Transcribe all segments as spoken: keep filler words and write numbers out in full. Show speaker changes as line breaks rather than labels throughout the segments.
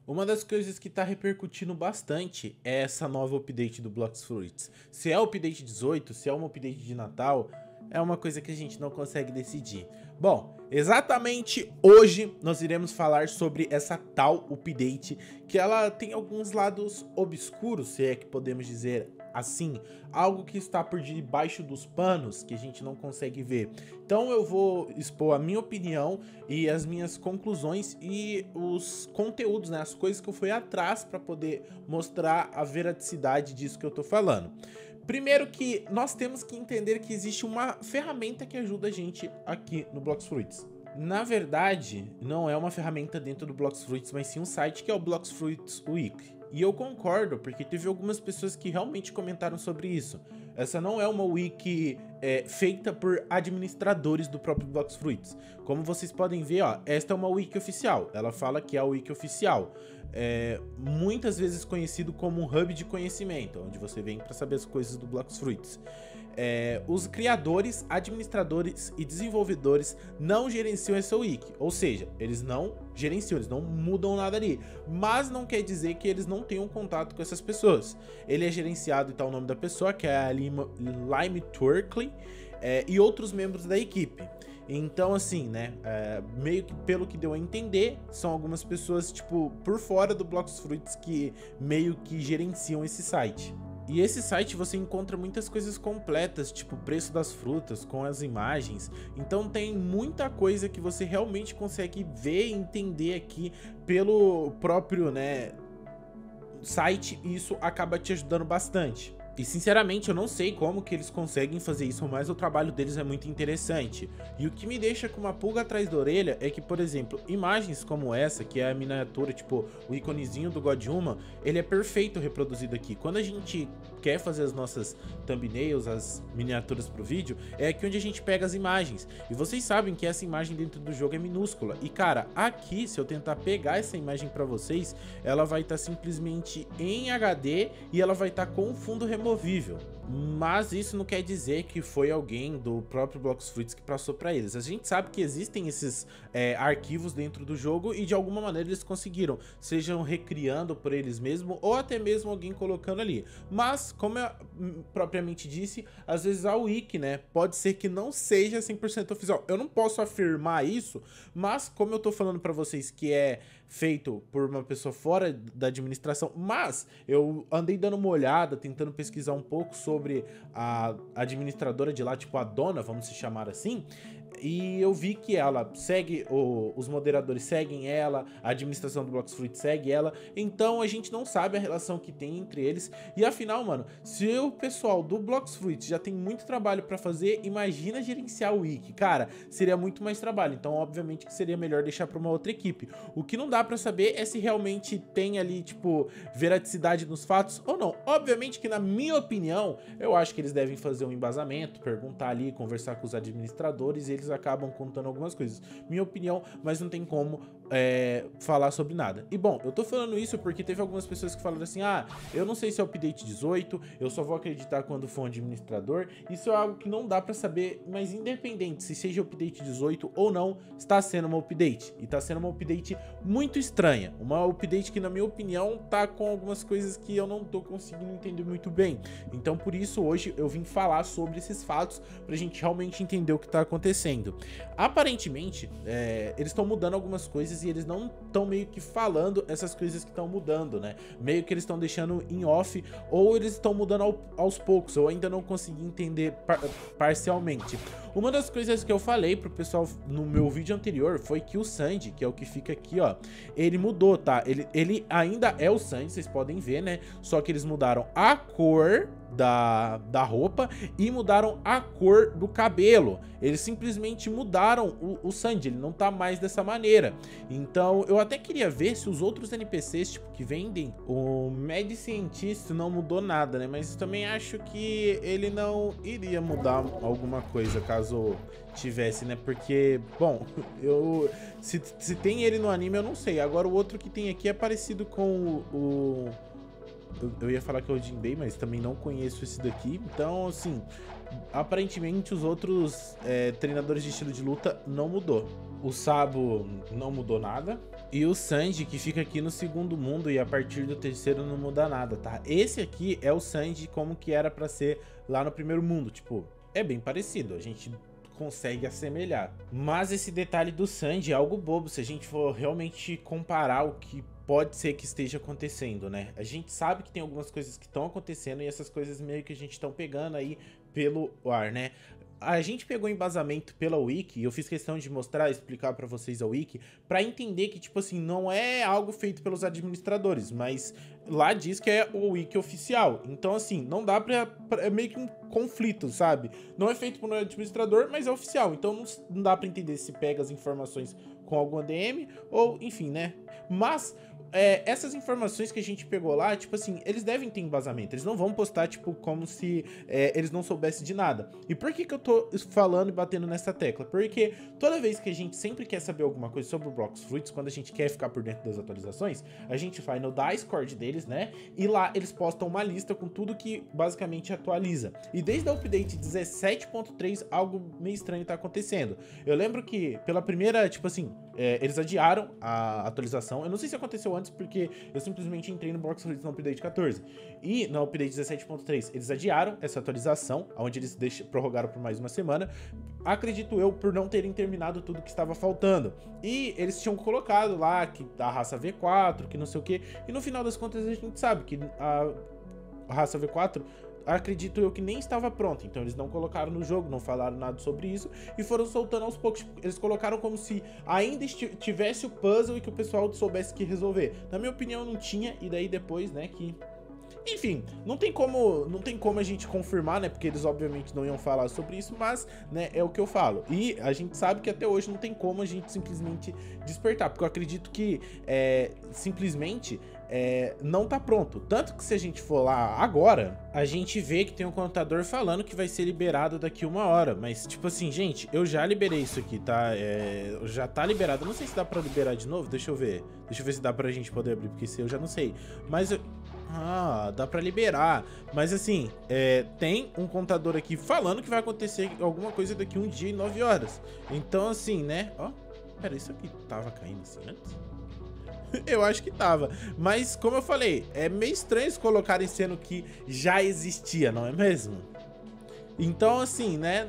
Uma das coisas que tá repercutindo bastante é essa nova update do Blox Fruits. Se é o update dezoito, se é uma update de Natal, é uma coisa que a gente não consegue decidir. Bom, exatamente hoje nós iremos falar sobre essa tal update, que ela tem alguns lados obscuros, se é que podemos dizer assim, algo que está por debaixo dos panos que a gente não consegue ver. Então eu vou expor a minha opinião e as minhas conclusões e os conteúdos, né, as coisas que eu fui atrás para poder mostrar a veraticidade disso que eu tô falando. Primeiro que nós temos que entender que existe uma ferramenta que ajuda a gente aqui no Blox Fruits. Na verdade, não é uma ferramenta dentro do Blox Fruits, mas sim um site que é o Blox Fruits Week. E eu concordo, porque teve algumas pessoas que realmente comentaram sobre isso. Essa não é uma wiki é, feita por administradores do próprio Blox Fruits. Como vocês podem ver, ó, esta é uma wiki oficial. Ela fala que é a wiki oficial. É, muitas vezes conhecido como um hub de conhecimento, onde você vem para saber as coisas do Blox Fruits. É, os criadores, administradores e desenvolvedores não gerenciam essa wiki, ou seja, eles não gerenciam, eles não mudam nada ali, mas não quer dizer que eles não tenham contato com essas pessoas. Ele é gerenciado e tá o nome da pessoa, que é a Lime, Lime Turkley, é, e outros membros da equipe. Então, assim, né, é, meio que pelo que deu a entender, são algumas pessoas, tipo, por fora do Blox Fruits que meio que gerenciam esse site. E esse site você encontra muitas coisas completas, tipo preço das frutas, com as imagens. Então tem muita coisa que você realmente consegue ver e entender aqui pelo próprio, né, site, e isso acaba te ajudando bastante. E sinceramente eu não sei como que eles conseguem fazer isso, mas o trabalho deles é muito interessante. E o que me deixa com uma pulga atrás da orelha é que, por exemplo, imagens como essa, que é a miniatura, tipo o iconezinho do Goduma, ele é perfeito reproduzido aqui. Quando a gente quer fazer as nossas thumbnails, as miniaturas pro vídeo, é aqui onde a gente pega as imagens. E vocês sabem que essa imagem dentro do jogo é minúscula. E cara, aqui, se eu tentar pegar essa imagem pra vocês, ela vai estar tá simplesmente em H D e ela vai estar tá com o fundo removido. Removível, mas isso não quer dizer que foi alguém do próprio Blox Fruits que passou para eles. A gente sabe que existem esses é, arquivos dentro do jogo e de alguma maneira eles conseguiram, sejam recriando por eles mesmos ou até mesmo alguém colocando ali. Mas, como eu propriamente disse, às vezes a wiki, né, pode ser que não seja cem por cento oficial. Eu não posso afirmar isso, mas como eu tô falando para vocês que é feito por uma pessoa fora da administração, mas eu andei dando uma olhada, tentando pesquisar um pouco sobre a administradora de lá, tipo a dona, vamos se chamar assim, e eu vi que ela segue, o, os moderadores seguem ela, a administração do Blox Fruits segue ela, então a gente não sabe a relação que tem entre eles, e afinal, mano, se o pessoal do Blox Fruits já tem muito trabalho pra fazer, imagina gerenciar o wiki, cara, seria muito mais trabalho, então obviamente que seria melhor deixar pra uma outra equipe. O que não dá pra saber é se realmente tem ali, tipo, veraticidade nos fatos ou não. Obviamente que na minha opinião, eu acho que eles devem fazer um embasamento, perguntar ali, conversar com os administradores, e eles acabam contando algumas coisas. Minha opinião, mas não tem como é, falar sobre nada. E bom, eu tô falando isso porque teve algumas pessoas que falaram assim, ah, eu não sei se é o update dezoito, eu só vou acreditar quando for um administrador. Isso é algo que não dá pra saber, mas independente se seja o update dezoito ou não, está sendo uma update. E tá sendo uma update muito estranha. Uma update que, na minha opinião, tá com algumas coisas que eu não tô conseguindo entender muito bem. Então, por isso, hoje eu vim falar sobre esses fatos pra gente realmente entender o que tá acontecendo. Aparentemente, é, eles estão mudando algumas coisas e eles não estão meio que falando essas coisas que estão mudando, né? Meio que eles estão deixando em off, ou eles estão mudando ao, aos poucos. Eu ainda não consegui entender par parcialmente. Uma das coisas que eu falei pro pessoal no meu vídeo anterior foi que o Sandy, que é o que fica aqui, ó, ele mudou, tá? Ele, ele ainda é o Sandy, vocês podem ver, né? Só que eles mudaram a cor da, da roupa e mudaram a cor do cabelo. Eles simplesmente mudaram o, o Sandy, ele não tá mais dessa maneira. Então eu até queria ver se os outros N P Cs, tipo, que vendem o Mad Scientist, não mudou nada, né? Mas também acho que ele não iria mudar alguma coisa caso tivesse, né? Porque, bom, eu se, se tem ele no anime eu não sei. Agora o outro que tem aqui é parecido com o, o eu, eu ia falar que é o Jinbei, mas também não conheço esse daqui. Então, assim, aparentemente os outros é, treinadores de estilo de luta não mudou. O Sabo não mudou nada. E o Sanji, que fica aqui no segundo mundo e a partir do terceiro não muda nada, tá? Esse aqui é o Sanji como que era pra ser lá no primeiro mundo. Tipo, é bem parecido. A gente consegue assemelhar. Mas esse detalhe do Sanji é algo bobo se a gente for realmente comparar o que pode ser que esteja acontecendo, né? A gente sabe que tem algumas coisas que estão acontecendo e essas coisas meio que a gente estão pegando aí pelo ar, né? A gente pegou embasamento pela Wiki, e eu fiz questão de mostrar, explicar pra vocês a Wiki, pra entender que, tipo assim, não é algo feito pelos administradores, mas lá diz que é o Wiki oficial. Então, assim, não dá pra... pra é meio que um conflito, sabe? Não é feito por um administrador, mas é oficial. Então, não, não dá pra entender se pega as informações com algum A D M, ou, enfim, né? Mas... É, essas informações que a gente pegou lá, tipo assim, eles devem ter embasamento. Eles não vão postar, tipo, como se é, eles não soubessem de nada. E por que que eu tô falando e batendo nessa tecla? Porque toda vez que a gente sempre quer saber alguma coisa sobre o Blox Fruits, quando a gente quer ficar por dentro das atualizações, a gente vai no Discord deles, né? E lá eles postam uma lista com tudo que basicamente atualiza. E desde a update dezessete ponto três, algo meio estranho tá acontecendo. Eu lembro que pela primeira, tipo assim, é, eles adiaram a atualização. Eu não sei se aconteceu antes, porque eu simplesmente entrei no Blox Fruits no update quatorze. E no update dezessete ponto três, eles adiaram essa atualização, onde eles deixam, prorrogaram por mais uma semana. Acredito eu, por não terem terminado tudo que estava faltando. E eles tinham colocado lá que a raça V quatro, que não sei o que. E no final das contas a gente sabe que a, a raça V quatro... acredito eu que nem estava pronto, então eles não colocaram no jogo, não falaram nada sobre isso e foram soltando aos poucos. Eles colocaram como se ainda tivesse o puzzle e que o pessoal soubesse que resolver. Na minha opinião não tinha, e daí depois, né, que... Enfim, não tem como, não tem como a gente confirmar, né, porque eles obviamente não iam falar sobre isso, mas, né, é o que eu falo. E a gente sabe que até hoje não tem como a gente simplesmente despertar, porque eu acredito que é, simplesmente é, não tá pronto. Tanto que se a gente for lá agora, a gente vê que tem um contador falando que vai ser liberado daqui uma hora, mas tipo assim, gente, eu já liberei isso aqui, tá? É, já tá liberado, eu não sei se dá pra liberar de novo, deixa eu ver. Deixa eu ver se dá pra gente poder abrir, porque se eu já não sei. Mas eu... Ah, dá pra liberar. Mas assim, é, tem um contador aqui falando que vai acontecer alguma coisa daqui um dia e nove horas. Então assim, né? Ó, pera, isso aqui tava caindo assim antes? Eu acho que tava. Mas como eu falei, é meio estranho eles colocarem sendo que já existia, não é mesmo? Então assim, né?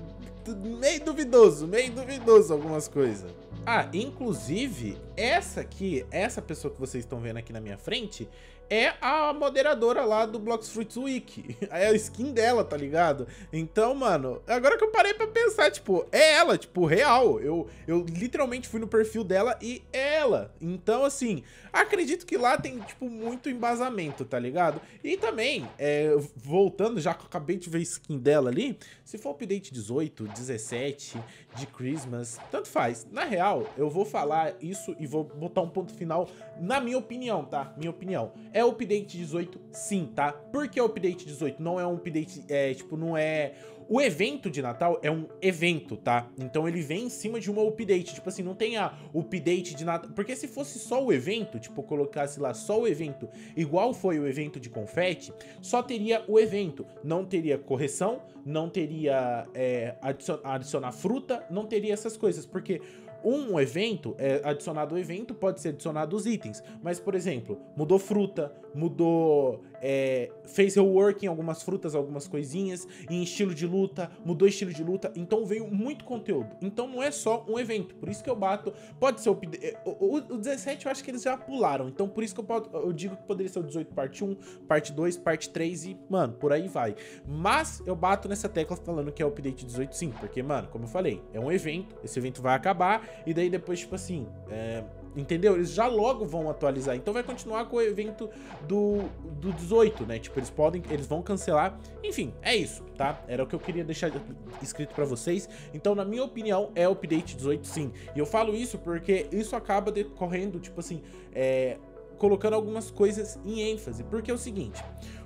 Meio duvidoso, meio duvidoso algumas coisas. Ah, inclusive, essa aqui, essa pessoa que vocês estão vendo aqui na minha frente, é a moderadora lá do Blox Fruits Wiki. É a skin dela, tá ligado? Então, mano, agora que eu parei pra pensar, tipo, é ela, tipo, real. Eu, eu literalmente fui no perfil dela e é ela. Então, assim, acredito que lá tem, tipo, muito embasamento, tá ligado? E também, é, voltando, já que eu acabei de ver a skin dela ali, se for update dezoito, dezessete, de Christmas, tanto faz. Na real, eu vou falar isso e vou botar um ponto final na minha opinião, tá? Minha opinião. É o update dezoito, sim, tá? Por que o update dezoito? Não é um update, é, tipo, não é... O evento de Natal é um evento, tá? Então ele vem em cima de uma update. Tipo assim, não tem a update de Natal. Porque se fosse só o evento, tipo, colocasse lá só o evento, igual foi o evento de confete, só teria o evento. Não teria correção, não teria é, adicion adicionar fruta, não teria essas coisas. Porque um evento, é, adicionado ao evento, pode ser adicionado os itens. Mas, por exemplo, mudou fruta, mudou... É, fez rework em algumas frutas, algumas coisinhas, em estilo de luta, mudou estilo de luta, então veio muito conteúdo. Então não é só um evento, por isso que eu bato, pode ser o, o, o dezessete eu acho que eles já pularam, então por isso que eu, eu digo que poderia ser o dezoito parte um, parte dois, parte três e, mano, por aí vai. Mas eu bato nessa tecla falando que é o update dezoito sim, porque, mano, como eu falei, é um evento, esse evento vai acabar, e daí depois, tipo assim, é... entendeu? Eles já logo vão atualizar. Então vai continuar com o evento do, do dezoito, né? Tipo, eles podem, eles vão cancelar. Enfim, é isso, tá? Era o que eu queria deixar escrito pra vocês. Então, na minha opinião, é o update dezoito sim. E eu falo isso porque isso acaba decorrendo, tipo assim, é, colocando algumas coisas em ênfase. Porque é o seguinte...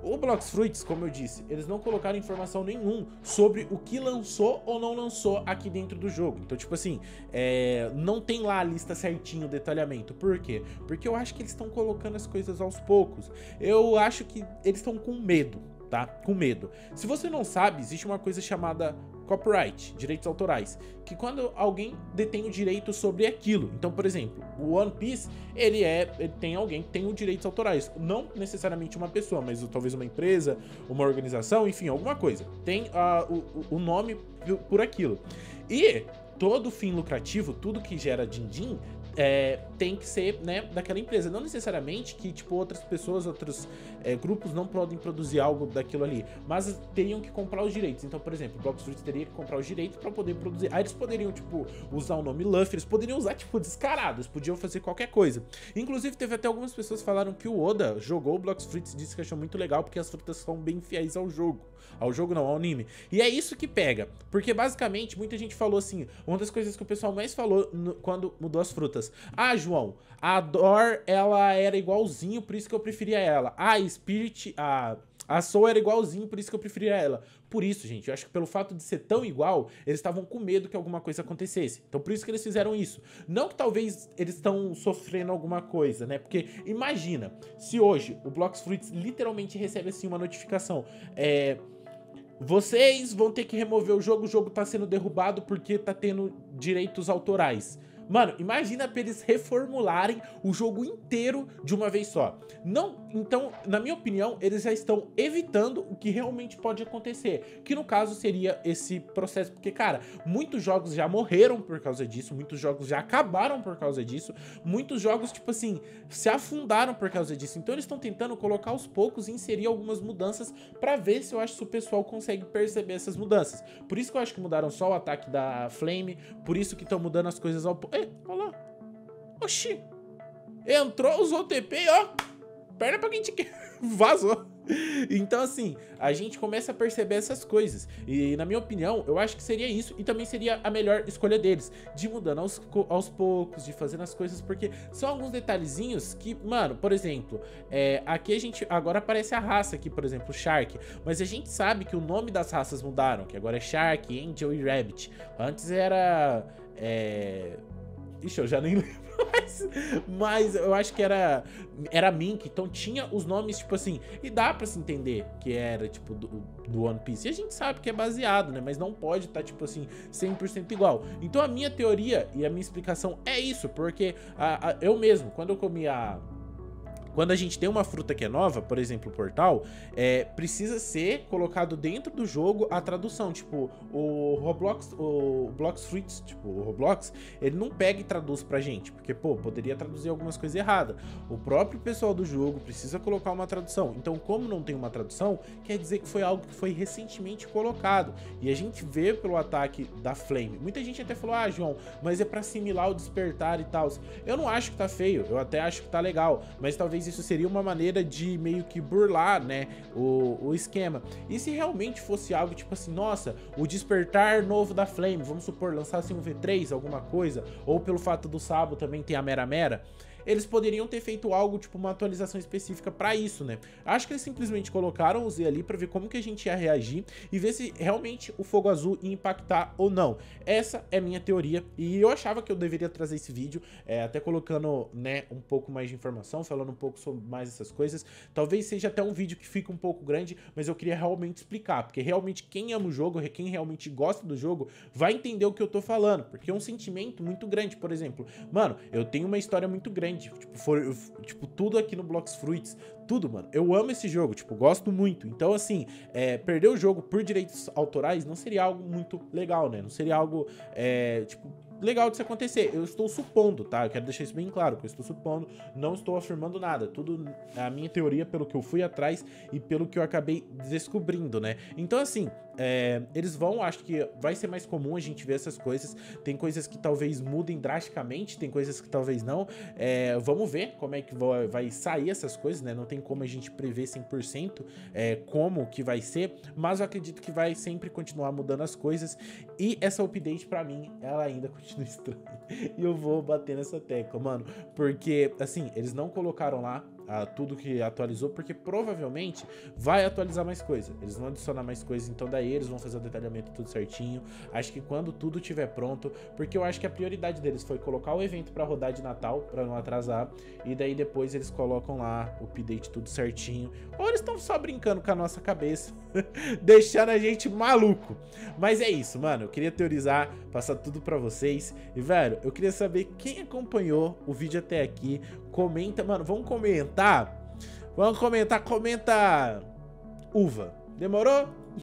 O Blox Fruits, como eu disse, eles não colocaram informação nenhum sobre o que lançou ou não lançou aqui dentro do jogo. Então, tipo assim, é, não tem lá a lista certinho, o detalhamento. Por quê? Porque eu acho que eles estão colocando as coisas aos poucos. Eu acho que eles estão com medo, tá? Com medo. Se você não sabe, existe uma coisa chamada copyright, direitos autorais, que quando alguém detém o direito sobre aquilo. Então, por exemplo, o One Piece, ele é, ele tem alguém que tem os direitos autorais, não necessariamente uma pessoa, mas talvez uma empresa, uma organização, enfim, alguma coisa. Tem uh, o, o nome por aquilo. E todo fim lucrativo, tudo que gera din-din, É, tem que ser, né, daquela empresa. Não necessariamente que, tipo, outras pessoas, outros é, grupos não podem produzir algo daquilo ali, mas teriam que comprar os direitos. Então, por exemplo, o Blox Fruits teria que comprar os direitos para poder produzir. Aí eles poderiam, tipo, usar o nome Luffy, eles poderiam usar, tipo, descarado, eles podiam fazer qualquer coisa. Inclusive, teve até algumas pessoas que falaram que o Oda jogou o Blox Fruits e disse que achou muito legal porque as frutas são bem fiéis ao jogo. Ao jogo não, ao anime. E é isso que pega, porque basicamente muita gente falou assim, uma das coisas que o pessoal mais falou no, quando mudou as frutas: ah, João, a Dor, ela era igualzinho, por isso que eu preferia ela. Ah, a Spirit, a, a Soul era igualzinho, por isso que eu preferia ela. Por isso, gente, eu acho que pelo fato de ser tão igual, eles estavam com medo que alguma coisa acontecesse. Então por isso que eles fizeram isso. Não que talvez eles estão sofrendo alguma coisa, né? Porque imagina, se hoje o Blox Fruits literalmente recebe assim uma notificação, é... vocês vão ter que remover o jogo, o jogo tá sendo derrubado porque tá tendo direitos autorais. Mano, imagina pra eles reformularem o jogo inteiro de uma vez só. Não, então, na minha opinião, eles já estão evitando o que realmente pode acontecer, que no caso seria esse processo, porque, cara, muitos jogos já morreram por causa disso, muitos jogos já acabaram por causa disso, muitos jogos, tipo assim, se afundaram por causa disso. Então eles estão tentando colocar aos poucos e inserir algumas mudanças pra ver se eu acho que o pessoal consegue perceber essas mudanças. Por isso que eu acho que mudaram só o ataque da Flame, por isso que estão mudando as coisas ao pouco. Ei, olha lá. Oxi. Entrou, usou o T P, ó. Perna pra quem te quer. Vazou. Então, assim, a gente começa a perceber essas coisas. E, na minha opinião, eu acho que seria isso. E também seria a melhor escolha deles. De mudando aos, aos poucos, de fazendo as coisas. Porque são alguns detalhezinhos que, mano, por exemplo, é, aqui a gente... agora aparece a raça aqui, por exemplo, Shark. Mas a gente sabe que o nome das raças mudaram. Que agora é Shark, Angel e Rabbit. Antes era... É... Ixi, eu já nem lembro mais. Mas eu acho que era era Mink, então tinha os nomes, tipo assim, e dá pra se entender que era, tipo, do, do One Piece. E a gente sabe que é baseado, né? Mas não pode estar, tá, tipo assim, cem por cento igual. Então a minha teoria e a minha explicação é isso, porque a, a, eu mesmo, quando eu comi a... Quando a gente tem uma fruta que é nova, por exemplo, o portal, é, precisa ser colocado dentro do jogo a tradução. Tipo, o Roblox, o Blox Fruits, tipo, o Roblox, ele não pega e traduz pra gente, porque, pô, poderia traduzir algumas coisas erradas. O próprio pessoal do jogo precisa colocar uma tradução. Então, como não tem uma tradução, quer dizer que foi algo que foi recentemente colocado. E a gente vê pelo ataque da Flame. Muita gente até falou, ah, João, mas é pra assimilar o despertar e tal. Eu não acho que tá feio, eu até acho que tá legal, mas talvez isso seria uma maneira de meio que burlar, né, o, o esquema. E se realmente fosse algo tipo assim, nossa, o despertar novo da Flame, vamos supor, lançasse um V três, alguma coisa, ou pelo fato do Sabo também ter a Mera Mera, eles poderiam ter feito algo, tipo uma atualização específica pra isso, né? Acho que eles simplesmente colocaram o Z ali pra ver como que a gente ia reagir e ver se realmente o fogo azul ia impactar ou não. Essa é a minha teoria e eu achava que eu deveria trazer esse vídeo, é, até colocando, né, um pouco mais de informação, falando um pouco sobre mais essas coisas. Talvez seja até um vídeo que fica um pouco grande, mas eu queria realmente explicar, porque realmente quem ama o jogo, quem realmente gosta do jogo, vai entender o que eu tô falando, porque é um sentimento muito grande. Por exemplo, mano, eu tenho uma história muito grande. Tipo, for, tipo, tudo aqui no Blox Fruits, tudo, mano. Eu amo esse jogo, tipo, gosto muito. Então, assim, é, perder o jogo por direitos autorais não seria algo muito legal, né? Não seria algo, é, tipo, legal de se acontecer. Eu estou supondo, tá? Eu quero deixar isso bem claro, que eu estou supondo, não estou afirmando nada. Tudo a minha teoria pelo que eu fui atrás e pelo que eu acabei descobrindo, né? Então, assim, é, eles vão, acho que vai ser mais comum a gente ver essas coisas. Tem coisas que talvez mudem drasticamente, tem coisas que talvez não. É, vamos ver como é que vai, vai sair essas coisas, né? Não tem como a gente prever cem por cento é, como que vai ser, mas eu acredito que vai sempre continuar mudando as coisas. E essa update, pra mim, ela ainda continua estranha. E eu vou bater nessa tecla, mano, porque, assim, eles não colocaram lá a tudo que atualizou, porque provavelmente vai atualizar mais coisa. Eles vão adicionar mais coisas, então daí eles vão fazer o detalhamento tudo certinho. Acho que quando tudo estiver pronto, porque eu acho que a prioridade deles foi colocar o evento pra rodar de Natal, pra não atrasar, e daí depois eles colocam lá o update tudo certinho. Ou eles estão só brincando com a nossa cabeça, deixando a gente maluco. Mas é isso, mano, eu queria teorizar, passar tudo pra vocês. E, velho, eu queria saber quem acompanhou o vídeo até aqui. Comenta, mano, vamos comentar? Vamos comentar, comenta uva. Demorou?